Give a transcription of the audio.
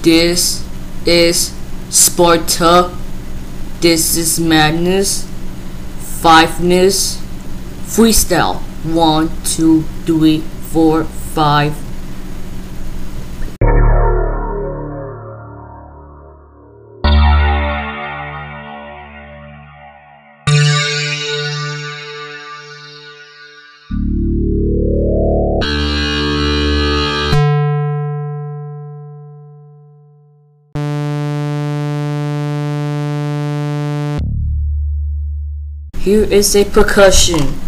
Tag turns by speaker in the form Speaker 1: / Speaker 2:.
Speaker 1: This is Sparta. This is madness. Fiveness. Freestyle. 1, 2, 3, 4, 5. Here is a percussion.